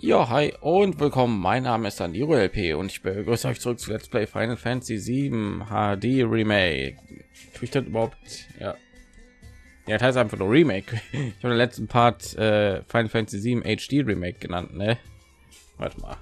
Ja, hi und willkommen. Mein Name ist Daniro LP und ich begrüße euch zurück zu Let's Play Final Fantasy 7 HD Remake. Tue ich das überhaupt? Ja. Ja, das heißt einfach nur Remake. Ich habe den letzten Part Final Fantasy 7 HD Remake genannt, ne? Warte mal.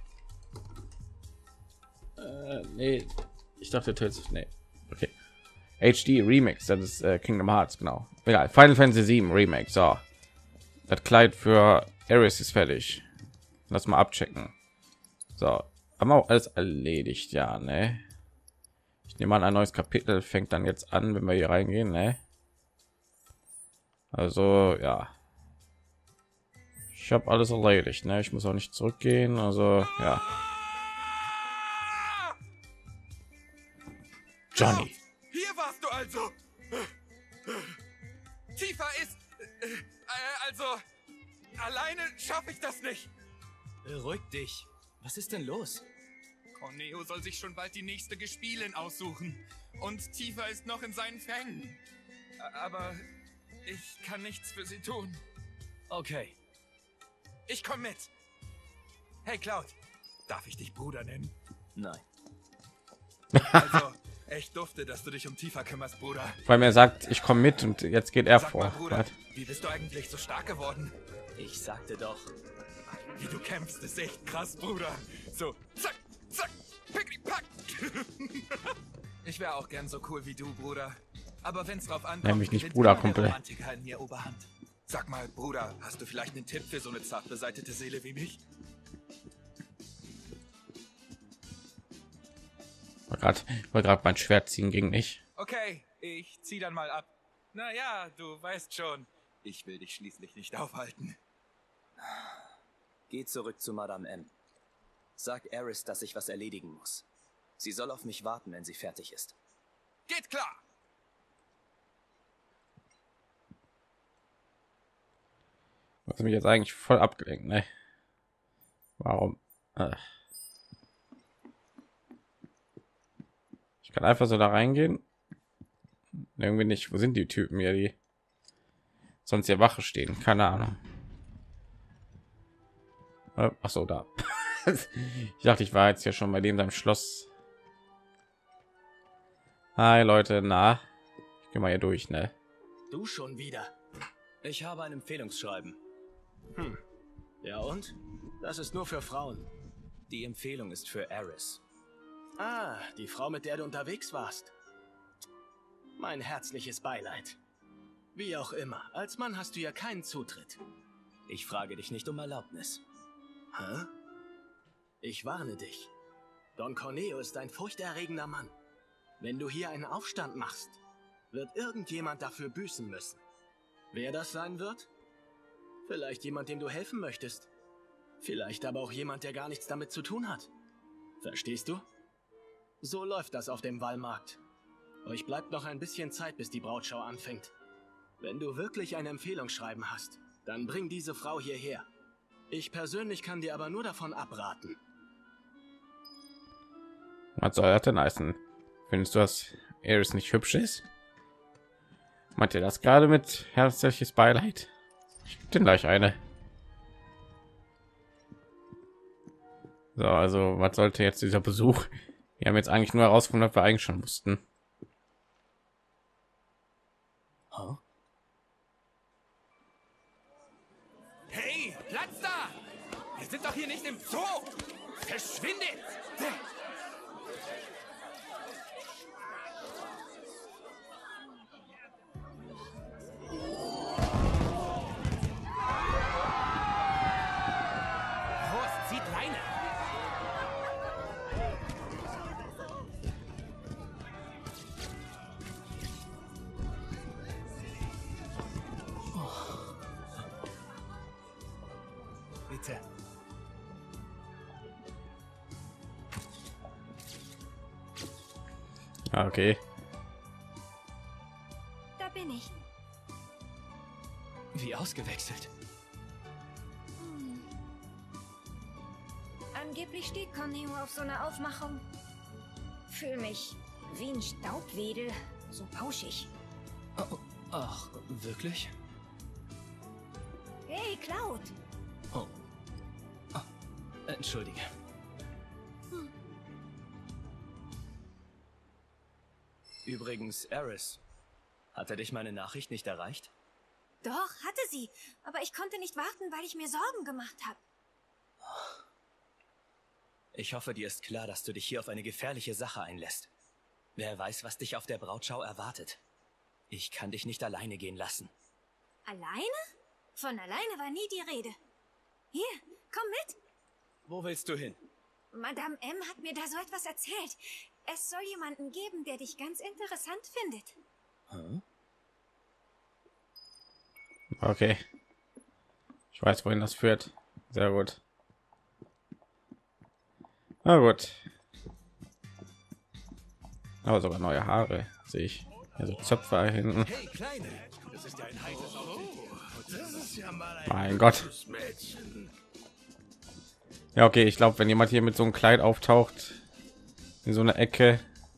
Nee, ich dachte tatsächlich, nee. Okay. HD Remix, das ist Kingdom Hearts, genau. Egal, Final Fantasy 7 Remake. So. Das Kleid für Ares ist fertig. Lass mal abchecken. So, haben wir auch alles erledigt, ja, ne? Ich nehme an, ein neues Kapitel fängt dann jetzt an, wenn wir hier reingehen, ne? Also, ja. Ich habe alles erledigt, ne? Ich muss auch nicht zurückgehen, also, ja. Johnny. Hier warst du also. Tiefer ist... also... Alleine schaffe ich das nicht. Beruhig dich. Was ist denn los? Corneo soll sich schon bald die nächste Gespielin aussuchen. Und Tifa ist noch in seinen Fängen. Aber ich kann nichts für sie tun. Okay. Ich komme mit. Hey Cloud, darf ich dich Bruder nennen? Nein. Also, echt dufte, dass du dich um Tifa kümmerst, Bruder. Weil mir sagt, ich komme mit und jetzt geht er Sag vor. mal, Bruder, Was? wie bist du eigentlich so stark geworden? Ich sagte doch. Wie du kämpfst, ist echt krass, Bruder. So, zack, zack, pickli pack. Ich wäre auch gern so cool wie du, Bruder. Aber wenn's drauf ankommt, Nenn mich nicht gewinnt Bruder, immer der Kumpel. Romantiker in mir Oberhand. Sag mal, Bruder, hast du vielleicht einen Tipp für so eine zart beseitete Seele wie mich? War gerade mein Schwert ziehen ging nicht. Okay, ich zieh dann mal ab. Naja, du weißt schon, ich will dich schließlich nicht aufhalten. Geh zurück zu Madame M. Sag Ares, dass ich was erledigen muss. Sie soll auf mich warten, wenn sie fertig ist. Geht klar! Was mich jetzt eigentlich voll abgelenkt, ne? Warum? Ich kann einfach so da reingehen. Irgendwie nicht. Wo sind die Typen hier, die sonst hier Wache stehen? Keine Ahnung. Ach so, da. Ich dachte, ich war jetzt hier schon bei dem seinem Schloss. Hi Leute, na, ich gehe mal hier durch, ne? Du schon wieder. Ich habe ein Empfehlungsschreiben. Ja und? Das ist nur für Frauen. Die Empfehlung ist für Ares. Ah, die Frau, mit der du unterwegs warst. Mein herzliches Beileid. Wie auch immer, als Mann hast du ja keinen Zutritt. Ich frage dich nicht um Erlaubnis. Hä? Ich warne dich. Don Corneo ist ein furchterregender Mann. Wenn du hier einen Aufstand machst, wird irgendjemand dafür büßen müssen. Wer das sein wird? Vielleicht jemand, dem du helfen möchtest. Vielleicht aber auch jemand, der gar nichts damit zu tun hat. Verstehst du? So läuft das auf dem Wallmarkt. Euch bleibt noch ein bisschen Zeit, bis die Brautschau anfängt. Wenn du wirklich ein Empfehlungsschreiben hast, dann bring diese Frau hierher. Ich persönlich kann dir aber nur davon abraten. Was soll das denn heißen? Findest du, dass Ares nicht hübsch ist? Meint ihr das gerade mit herzliches Beileid? Ich gebe den gleich eine. So, also was sollte jetzt dieser Besuch? Wir haben jetzt eigentlich nur herausgefunden, was wir eigentlich schon wussten. Huh? Hey, Platz da! Wir sind doch hier nicht im Zoo! Verschwindet! Horst zieht Leine! Bitte. Ah, okay. Da bin ich. Wie ausgewechselt. Angeblich steht Corneo auf so eine Aufmachung. Fühl mich wie ein Staubwedel, so pauschig. Oh, ach, wirklich? Hey, Cloud. Oh. Entschuldige. Übrigens, Eris, hatte dich meine Nachricht nicht erreicht? Doch, hatte sie. Aber ich konnte nicht warten, weil ich mir Sorgen gemacht habe. Ich hoffe, dir ist klar, dass du dich hier auf eine gefährliche Sache einlässt. Wer weiß, was dich auf der Brautschau erwartet. Ich kann dich nicht alleine gehen lassen. Alleine? Von alleine war nie die Rede. Hier, komm mit. Wo willst du hin? Madame M. hat mir da so etwas erzählt. Es soll jemanden geben, der dich ganz interessant findet. Hm? Okay. Ich weiß, wohin das führt. Sehr gut. Na gut. Aber sogar neue Haare sehe ich. Also Zöpfe hinten. Hey, Kleine, das ist ja ein heißes Outfit. Das ist ja mal ein Mein Gott. Mädchen. Ja, okay. Ich glaube, wenn jemand hier mit so einem Kleid auftaucht in so einer Ecke,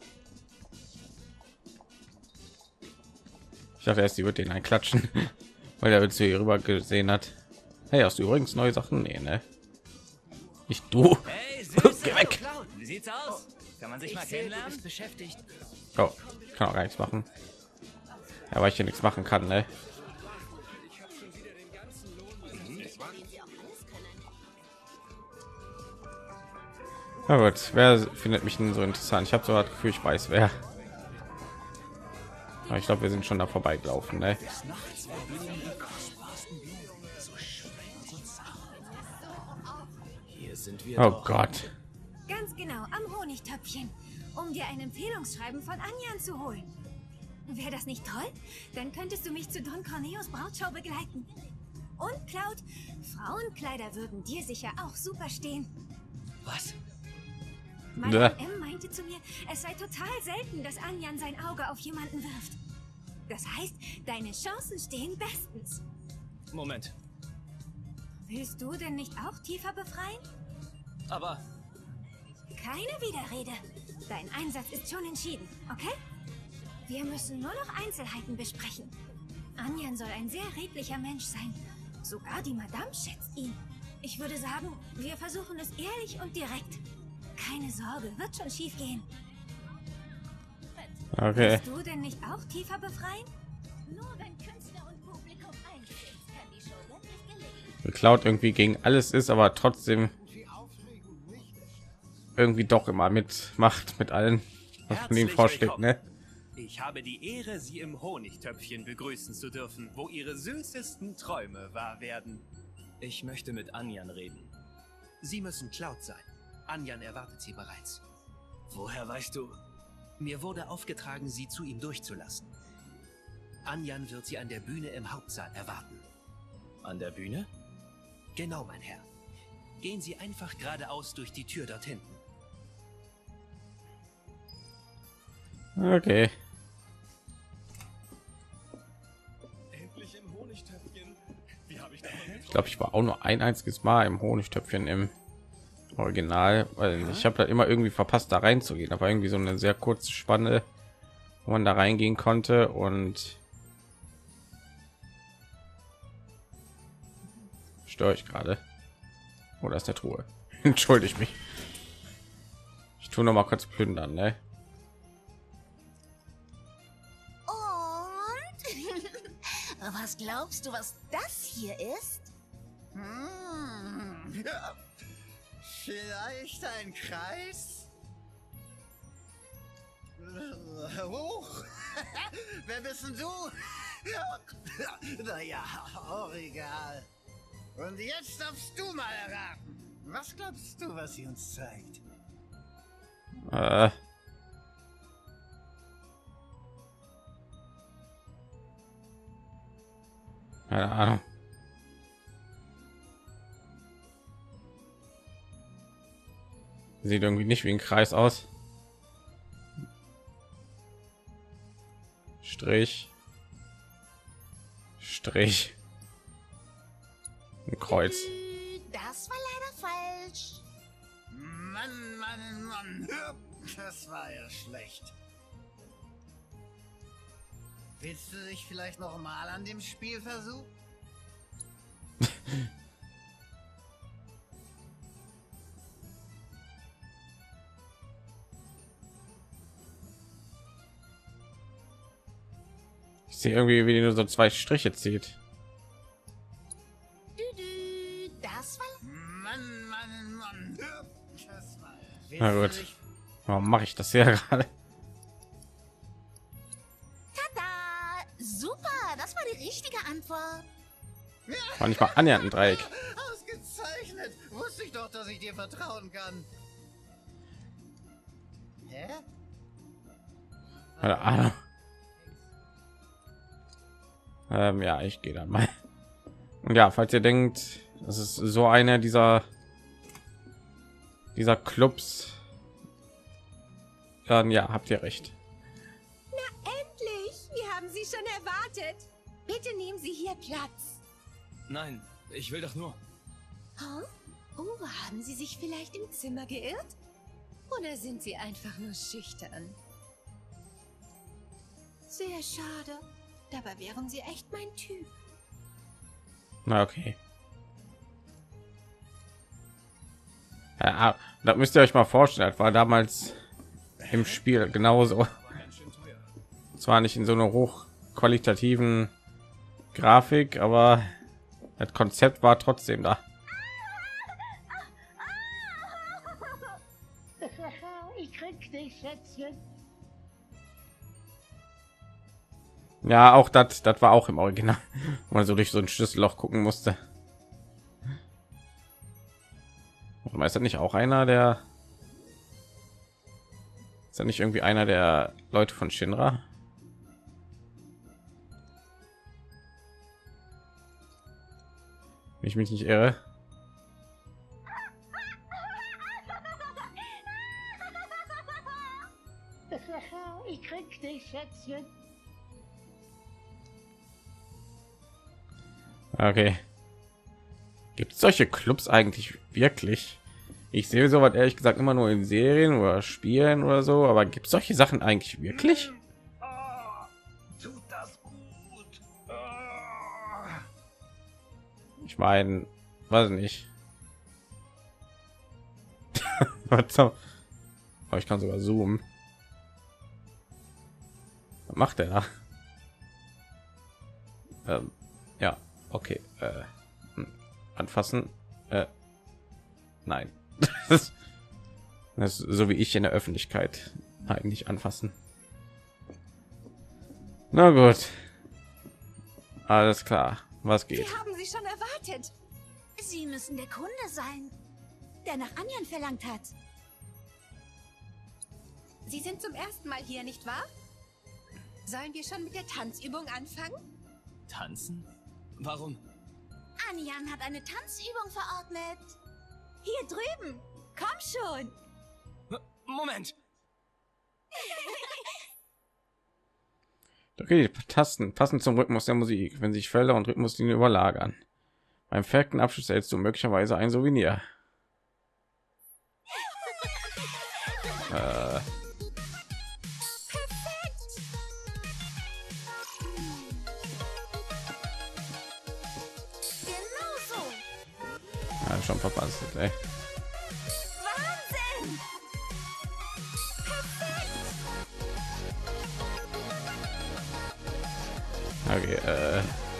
ich dachte erst, die wird den einklatschen, weil er zu ihr rüber gesehen hat. Hey, hast du übrigens neue Sachen? Nee, ne? Nicht du. Hey, Süße, Geh weg. Cloud, wie sieht's aus? Kann man sich mal kennenlernen? Beschäftigt. Oh, ich kann auch gar nichts machen. Ja, weil ich hier nichts machen kann, ne? Na gut, wer findet mich denn so interessant? Ich habe so das Gefühl, ich weiß wer. Aber ich glaube, wir sind schon da vorbeigelaufen, ne? Hier sind wir Oh doch. Gott. Ganz genau, am Honigtöpfchen. Um dir ein Empfehlungsschreiben von Anjan zu holen. Wäre das nicht toll? Dann könntest du mich zu Don Corneos Brautschau begleiten. Und Cloud, Frauenkleider würden dir sicher auch super stehen. Was? Madame M. meinte zu mir, es sei total selten, dass Anjan sein Auge auf jemanden wirft. Das heißt, deine Chancen stehen bestens. Moment. Willst du denn nicht auch tiefer befreien? Aber Keine Widerrede. Dein Einsatz ist schon entschieden, okay? Wir müssen nur noch Einzelheiten besprechen. Anjan soll ein sehr redlicher Mensch sein. Sogar die Madame schätzt ihn. Ich würde sagen, wir versuchen es ehrlich und direkt. Keine Sorge, wird schon schief gehen. Okay. Willst du denn nicht auch tiefer befreien? Nur wenn Künstler und Publikum eins sind, kann die Show wirklich gelingen. Cloud irgendwie gegen alles ist, aber trotzdem irgendwie doch immer mitmacht mit allen, was von ihm Herzlich vorschlägt, willkommen. ne? Ich habe die Ehre, Sie im Honigtöpfchen begrüßen zu dürfen, wo Ihre süßesten Träume wahr werden. ich möchte mit Anjan reden. Sie müssen Cloud sein. Anjan erwartet Sie bereits. Woher weißt du? Mir wurde aufgetragen, Sie zu ihm durchzulassen. Anjan wird Sie an der Bühne im Hauptsaal erwarten. An der Bühne? Genau, mein Herr. Gehen Sie einfach geradeaus durch die Tür dort hinten. Okay. Endlich im Honigtöpfchen. Wie habe ich davon Ich glaube, ich war auch nur ein einziges Mal im Honigtöpfchen im Original, weil ich habe da immer irgendwie verpasst, da reinzugehen. Da war irgendwie so eine sehr kurze Spanne, wo man da reingehen konnte und störe ich gerade. Oder ist der Truhe? Entschuldigt mich. Ich tue noch mal kurz plündern, ne? Und was glaubst du, was das hier ist? Ja, vielleicht ein Kreis? Hoch? Wer bist denn du? Naja, auch egal. Und jetzt darfst du mal erraten. Was glaubst du, was sie uns zeigt? Keine Ahnung. Sieht irgendwie nicht wie ein Kreis aus. Strich. Strich. Ein Kreuz. Das war leider falsch. Mann, Mann, Mann. Das war ja schlecht. Willst du dich vielleicht noch mal an dem Spiel versuchen? Ich sehe irgendwie, wie die nur so 2 Striche zieht. Das war... Mann. Das war... Na gut. Warum mache ich das hier gerade? Tada! Super, das war die richtige Antwort. War nicht mal annähernd ein Dreieck. Ausgezeichnet. Wusste ich doch, dass ich dir vertrauen kann. Hä? Keine Ahnung. Ja, ich gehe dann mal. Und ja, falls ihr denkt, das ist so einer dieser Clubs, dann ja, habt ihr recht. Na endlich! Wir haben Sie schon erwartet. Bitte nehmen Sie hier Platz. Nein, ich will doch nur. Huh? Oh, haben Sie sich vielleicht im Zimmer geirrt? Oder sind Sie einfach nur schüchtern? Sehr schade. Dabei wären Sie echt mein Typ. Na okay. Ja, da müsst ihr euch mal vorstellen, das war damals im Spiel genauso. Zwar nicht in so einer hochqualitativen Grafik, aber das Konzept war trotzdem da. Ich krieg dich, Schätzchen. Ja, auch das war auch im Original, wo man so durch so ein Schlüsselloch gucken musste. Und ist das nicht auch einer der... Ist das nicht irgendwie einer der Leute von Shinra? Wenn ich mich nicht irre. Ich krieg dich, Schätzchen. Okay. Gibt es solche Clubs eigentlich wirklich? Ich sehe sowas ehrlich gesagt immer nur in Serien oder Spielen oder so, aber gibt es solche Sachen eigentlich wirklich? Tut das gut. Ich meine, weiß nicht. Was so? Oh, ich kann sogar zoomen. Was macht der da? Ja, okay. Anfassen. Nein. Das ist so wie ich in der Öffentlichkeit. Nein, nicht anfassen. Na gut. Alles klar. Was geht? Wir haben Sie schon erwartet. Sie müssen der Kunde sein, der nach Anjan verlangt hat. Sie sind zum ersten Mal hier, nicht wahr? Sollen wir schon mit der Tanzübung anfangen? Tanzen? Warum? Anjan hat eine Tanzübung verordnet. Hier drüben. Komm schon. Moment! Okay, die Tasten passen zum Rhythmus der Musik, wenn sich Felder und Rhythmuslinien überlagern. Beim perfekten Abschluss erhältst du möglicherweise ein Souvenir. Genau so. Ja, schon verpasst, ey. Wahnsinn! Okay,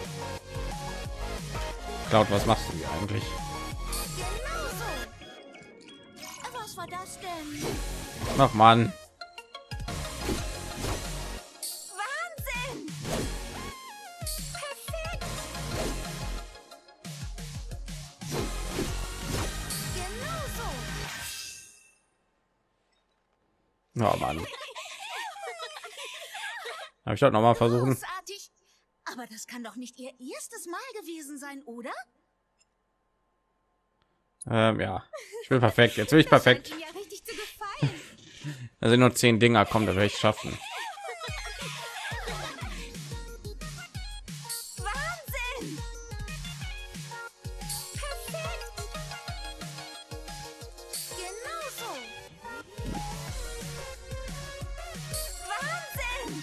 Cloud, was machst du hier eigentlich? Genau so. Was war das denn? Ach Mann. Wahnsinn! Perfekt! Genau so. Oh Mann. Habe ich doch noch mal versuchen. Großartig. Aber das kann doch nicht Ihr erstes Mal gewesen sein, oder? Ja, ich bin perfekt. Jetzt will ich perfekt. Scheint Ihnen ja richtig zu gefallen. Da sind nur 10 Dinger, kommen, da werde ich schaffen. Wahnsinn! Perfekt! Genau so. Wahnsinn!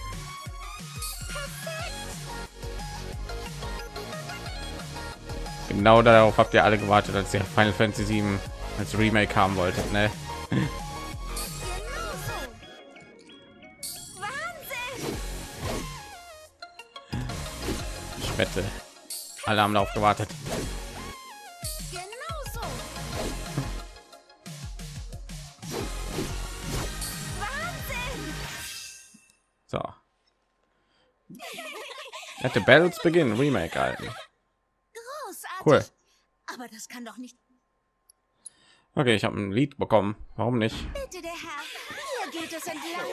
Genau darauf habt ihr alle gewartet, als ihr Final Fantasy 7 als Remake haben wolltet, ne? Genau so. Wahnsinn! Ich wette, alle haben darauf gewartet. Genau so. Wahnsinn! So. Hätte Battles Begin Remake halten. Großartig. Cool. Aber das kann doch nicht. Okay, ich habe ein Lied bekommen. Warum nicht? Bitte, der Herr. Hier geht es entlang.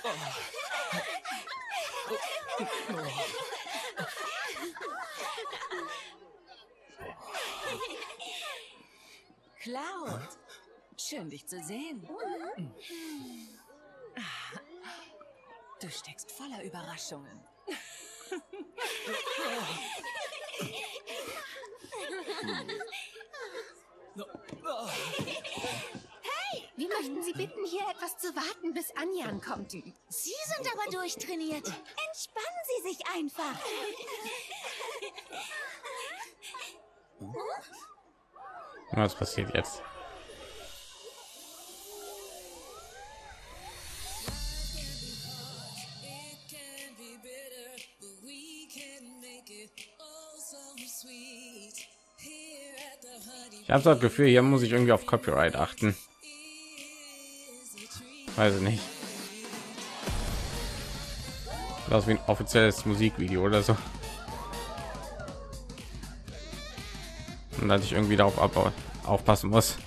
Cloud, schön dich zu sehen. Du steckst voller Überraschungen. Hey, wir möchten Sie bitten, hier etwas zu warten, bis Anjan kommt. Sie sind aber durchtrainiert. Entspannen Sie sich einfach. Was passiert jetzt? Ich habe das Gefühl, hier muss ich irgendwie auf Copyright achten. Weiß ich nicht. Das wie ein offizielles Musikvideo oder so. Und dass ich irgendwie darauf aufpassen muss.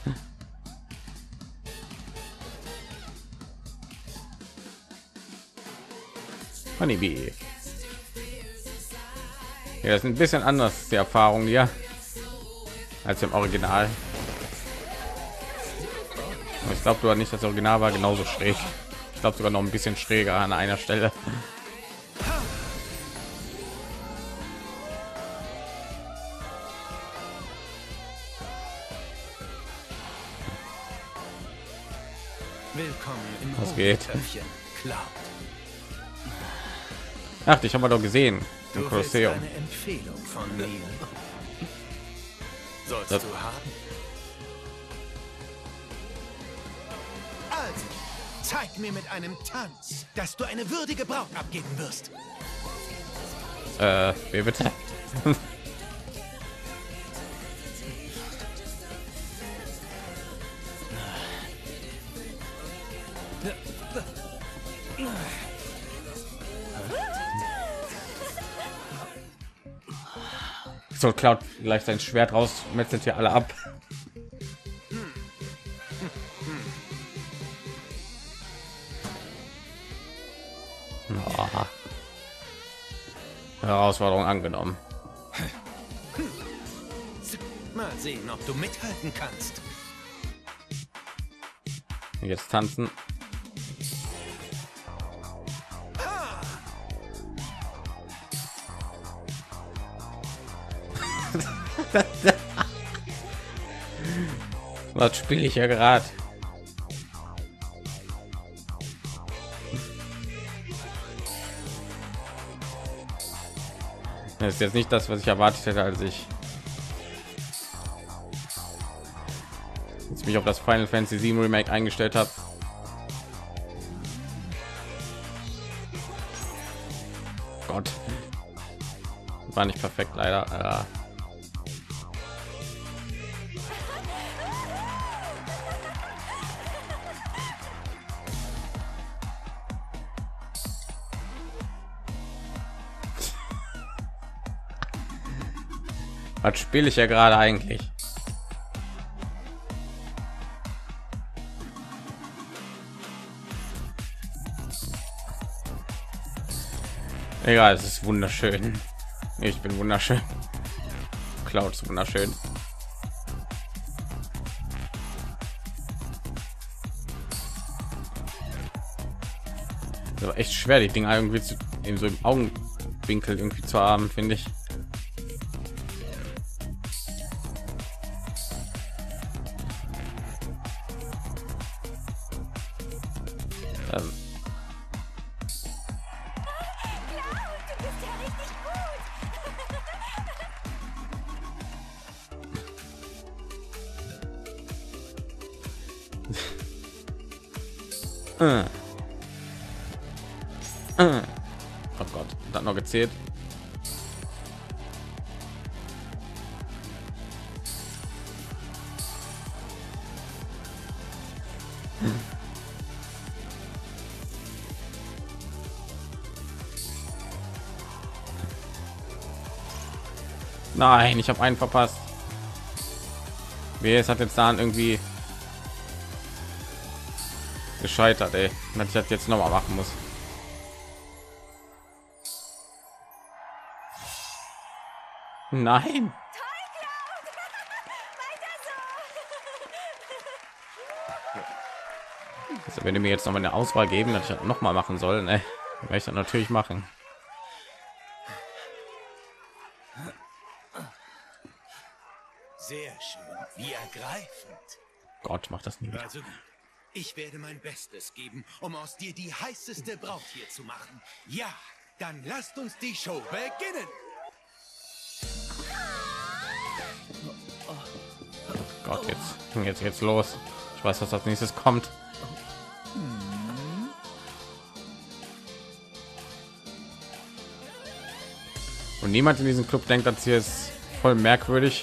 Honeybee. Ja, das ist ein bisschen anders die Erfahrung hier als im Original. Ich glaube, du nicht, das Original war genauso schräg. Ich glaube sogar noch ein bisschen schräger an einer Stelle. Willkommen im Was geht? Honigtöpfchen, Cloud. Ach, ich habe mal doch gesehen im Du willst Kolosseum. eine Empfehlung von mir. Sollst Das- du haben? Also, zeig mir mit einem Tanz, dass du eine würdige Braut abgeben wirst. Wie bitte? So, Cloud gleich sein Schwert raus, metzelt hier alle ab. Oh. Herausforderung angenommen. Mal sehen, ob du mithalten kannst. Jetzt tanzen. Was spiele ich ja gerade? Das ist jetzt nicht das, was ich erwartet hätte, als ich mich auf das Final Fantasy 7 Remake eingestellt habe. Gott, war nicht perfekt leider. Was spiele ich ja gerade eigentlich? Egal, es ist wunderschön. Ich bin wunderschön. Cloud ist wunderschön. Aber echt schwer, die Dinger irgendwie in so im Augenwinkel irgendwie zu haben, finde ich. Oh Gott, dann noch gezählt. Nein, ich habe einen verpasst. Wer hat jetzt da irgendwie gescheitert, ey, dass ich das jetzt noch mal machen muss. Nein. Also wenn du mir jetzt noch mal eine Auswahl geben, dass ich das noch mal machen soll, ne, werde ich das natürlich machen. Sehr schön, wie ergreifend. Gott, mach das nie wieder. Also, ich werde mein Bestes geben, um aus dir die heißeste Braut hier zu machen. Ja, dann lasst uns die Show beginnen. Gott, jetzt los. Ich weiß, was als nächstes kommt. Und niemand in diesem Club denkt, das hier ist voll merkwürdig.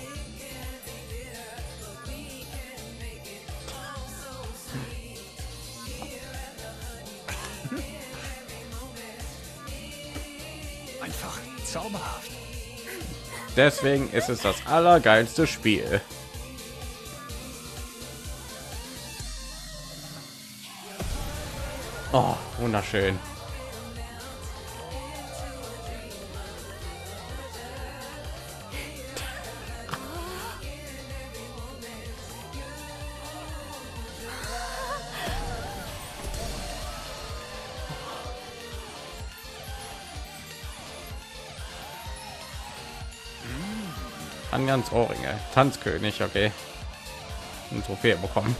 Einfach zauberhaft. Deswegen ist es das allergeilste Spiel. Oh, wunderschön. Ganz Ohrringe, Tanzkönig, okay, eine Trophäe bekommen.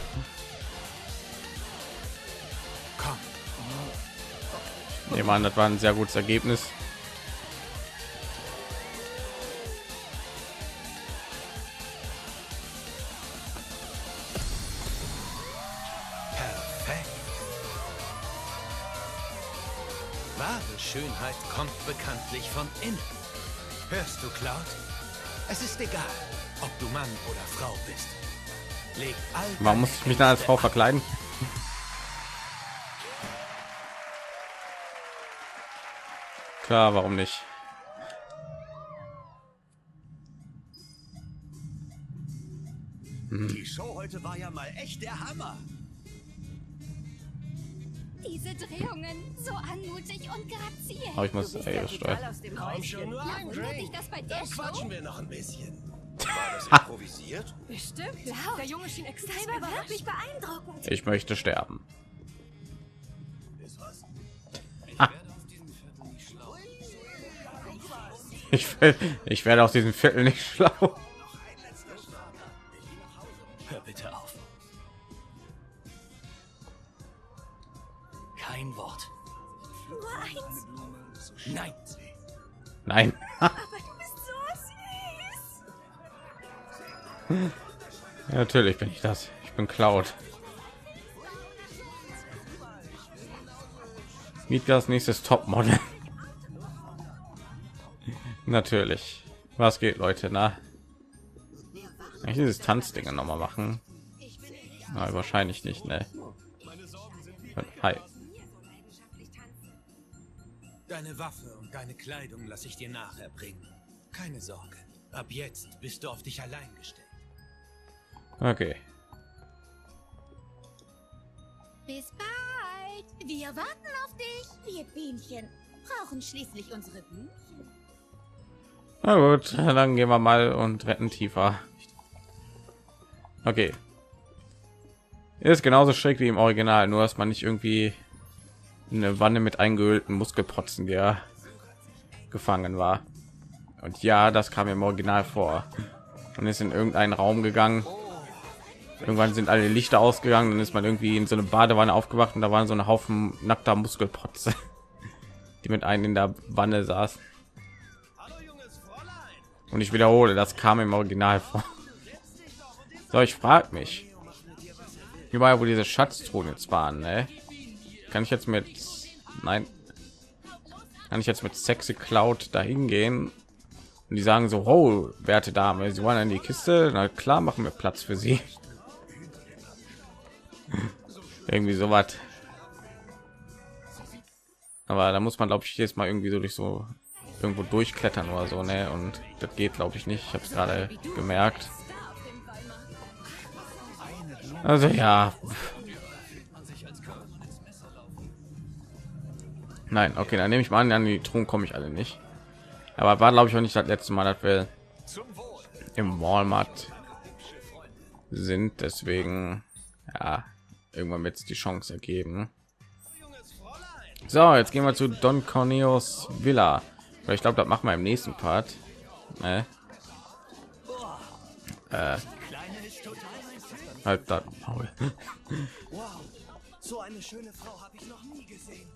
Ich meine, das war ein sehr gutes Ergebnis. Perfekt. Wahre Schönheit kommt bekanntlich von innen. Hörst du, Cloud? Es ist egal, ob du Mann oder Frau bist. Leg all Warum muss ich mich dann als Frau verkleiden? Klar, warum nicht? Die Show heute war ja mal echt der Hammer. Diese Drehungen, so anmutig und graziell. Aber ich muss steuern. Komm schon, nur ein Drink. Das bei dir Dann Show? quatschen wir noch ein bisschen. War das improvisiert? Bestimmt. Laut. Der Junge schien extrem Das war überrascht. wirklich beeindruckend. Ich möchte sterben. Ich werde aus diesem Viertel nicht schlau. Hör bitte auf. Kein Wort. Nur eins. Nein. Nein. Aber du bist so süß. Ja, natürlich bin ich das. Ich bin Cloud. Midgards nächstes Topmodel. Natürlich. Was geht, Leute? Na, kann ich dieses Tanzding noch mal machen? Na, wahrscheinlich nicht, ne? Hi. Deine Waffe und deine Kleidung lasse ich dir nachher bringen. Keine Sorge. Ab jetzt bist du auf dich allein gestellt. Okay. Bis bald. Wir warten auf dich. Wir Bienchen brauchen schließlich unsere Blümchen. Na gut, dann gehen wir mal und retten tiefer. Okay. Ist genauso schräg wie im Original, nur dass man nicht irgendwie eine Wanne mit eingehüllten Muskelprotzen, der gefangen war. Und ja, das kam im Original vor. Und ist in irgendeinen Raum gegangen. Irgendwann sind alle Lichter ausgegangen, dann ist man irgendwie in so eine Badewanne aufgewacht und da waren so ein Haufen nackter Muskelprotze, die mit einem in der Wanne saß. Und ich wiederhole, das kam im Original vor. So, ich frage mich, überall wo diese Schatztruhen jetzt waren, ne? Kann ich jetzt mit, nein, kann ich jetzt mit sexy Cloud dahin gehen und die sagen so, oh, werte Dame, sie wollen in die Kiste, na klar, machen wir Platz für sie. Irgendwie so was. Aber da muss man, glaube ich, jetzt mal irgendwie so durch so irgendwo durchklettern oder so, ne? Und das geht, glaube ich, nicht. Ich habe es gerade gemerkt. Also ja. Nein, okay, dann nehme ich mal an die Truhen komme ich alle nicht. Aber war, glaube ich, auch nicht das letzte Mal, dass wir im Walmart sind. Deswegen, ja, irgendwann wird es die Chance ergeben. So, jetzt gehen wir zu Don Corneos Villa. Ich glaube, das machen wir im nächsten Part. Ne? Halt das Maul. Wow, so eine schöne Frau habe ich noch nie gesehen.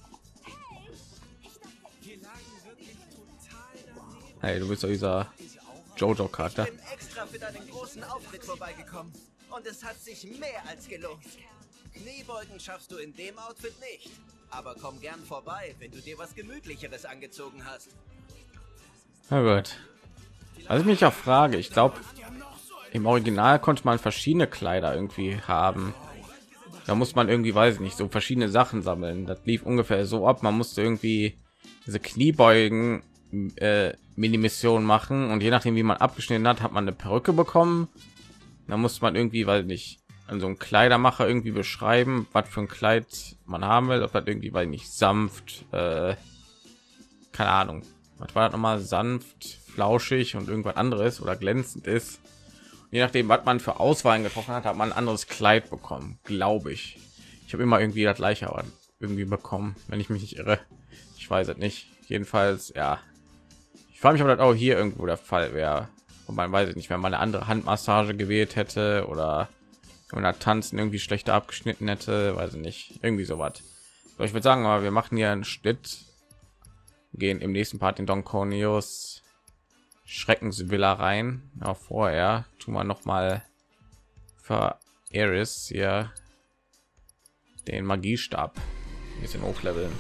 Hey, du bist doch dieser Jojo-Charakter. Ich bin extra für deinen großen Auftritt vorbeigekommen und es hat sich mehr als gelohnt. Kniebeugen schaffst du in dem Outfit nicht, aber komm gern vorbei, wenn du dir was Gemütlicheres angezogen hast. Na gut. Also ich mich auch frage, ich glaube, im Original konnte man verschiedene Kleider irgendwie haben. Da muss man irgendwie, weiß ich nicht, so verschiedene Sachen sammeln. Das lief ungefähr so ab. Man musste irgendwie diese Kniebeugen Mini-Mission machen und je nachdem, wie man abgeschnitten hat, hat man eine Perücke bekommen. Da muss man irgendwie, weil nicht an so einem Kleidermacher irgendwie beschreiben, was für ein Kleid man haben will, ob das irgendwie, weil nicht sanft, keine Ahnung, was war das nochmal, sanft, flauschig und irgendwas anderes oder glänzend ist. Je nachdem, was man für Auswahlen getroffen hat, hat man ein anderes Kleid bekommen, glaube ich. Ich habe immer irgendwie das gleiche aber irgendwie bekommen, wenn ich mich nicht irre. Ich weiß es nicht. Jedenfalls, ja. Ich frage mich, ob das auch hier irgendwo der Fall wäre. Und man weiß es nicht, wenn man eine andere Handmassage gewählt hätte oder wenn man Tanzen irgendwie schlechter abgeschnitten hätte, weiß ich nicht. Irgendwie sowas. So, ich würde sagen, aber wir machen hier einen Schnitt, gehen im nächsten Part in Don Corneos Schreckensvilla rein. Ja, vorher tun wir noch mal für Ares hier den Magiestab ein bisschen hochleveln,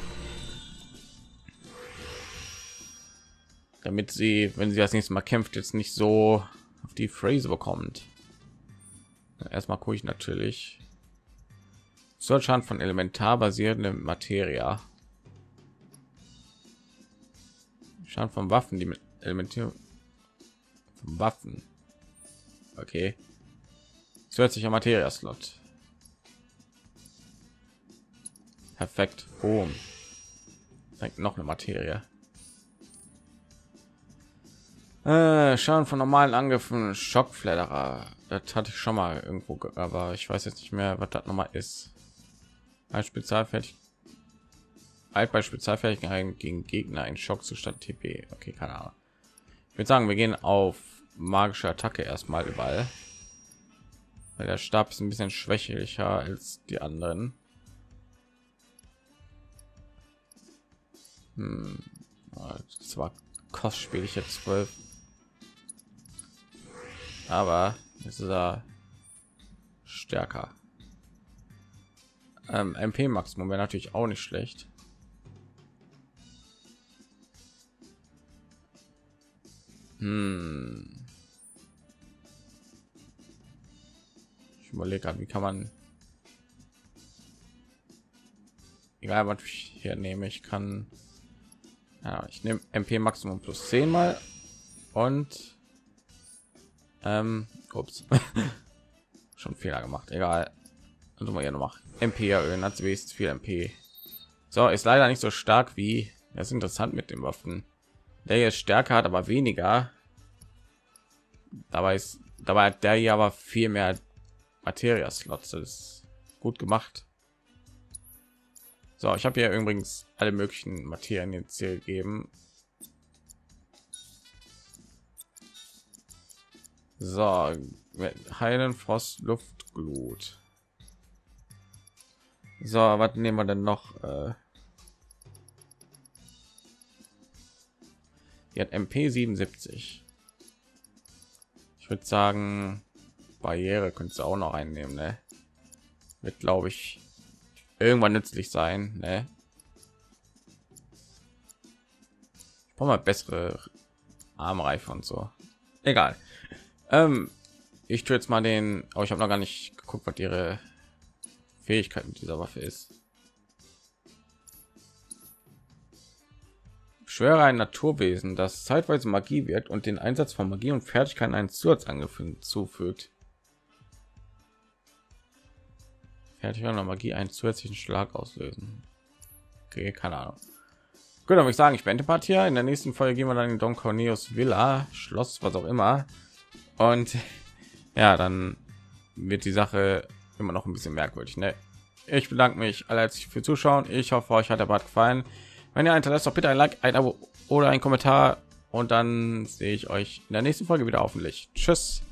damit sie, wenn sie das nächste Mal kämpft, jetzt nicht so auf die Phrase bekommt. Erstmal gucke ich natürlich Zustand von elementar basierende Materie. Schaden von Waffen, die mit elementär Waffen. Okay. Zusätzlicher Materia-Slot. Perfekt. Boom. Noch eine Materie. Schaden von normalen Angriffen, Schockfledderer. Das hatte ich schon mal irgendwo, aber ich weiß jetzt nicht mehr, was das nochmal ist. Ein Spezialfertig. Bei Spezialfähigkeiten gegen Gegner ein Schockzustand TP. Okay, keine Ahnung. Ich würde sagen, wir gehen auf magische Attacke erstmal überall, weil der Stab ist ein bisschen schwächlicher als die anderen. Das war kostspiel ich jetzt 12, aber jetzt ist er stärker. MP Maximum wäre natürlich auch nicht schlecht. Ich überlege gerade, wie kann man, egal was ich hier nehme, ich kann, ja, ich nehme MP Maximum plus 10 mal und ups. Schon Fehler gemacht, egal. Also mal hier noch MP erhöhen, hat wenigstens viel MP. So, ist leider nicht so stark wie, das ist interessant mit den Waffen. Der hier ist stärker, hat aber weniger. Dabei hat der hier aber viel mehr Materia-Slots. Das ist gut gemacht. So, ich habe hier übrigens alle möglichen Materien jetzt hier gegeben. So, heilen, Frost, Luft, Glut. So, was nehmen wir denn noch? Die hat MP 77. Ich würde sagen, Barriere könntest du auch noch einnehmen, ne? Wird, glaube ich, irgendwann nützlich sein, ne? Ich brauche mal bessere Armreife und so. Egal. Ich tue jetzt mal den, aber ich habe noch gar nicht geguckt, was ihre Fähigkeit mit dieser Waffe ist. Schwöre ein Naturwesen, das zeitweise Magie wirkt und den Einsatz von Magie und Fertigkeiten einen Zusatz zufügt. Fertigkeit und Magie einen zusätzlichen Schlag auslösen. Okay, keine Ahnung. Gut, dann würde ich sagen, ich beende Part hier. In der nächsten Folge gehen wir dann in Don Corneos Villa, Schloss, was auch immer. Und ja, dann wird die Sache immer noch ein bisschen merkwürdig. Ne? Ich bedanke mich allerherzlich für Zuschauen. Ich hoffe, euch hat der Part gefallen. Wenn ihr hinterlasst, doch bitte ein Like, ein Abo oder ein Kommentar. Und dann sehe ich euch in der nächsten Folge wieder hoffentlich. Tschüss.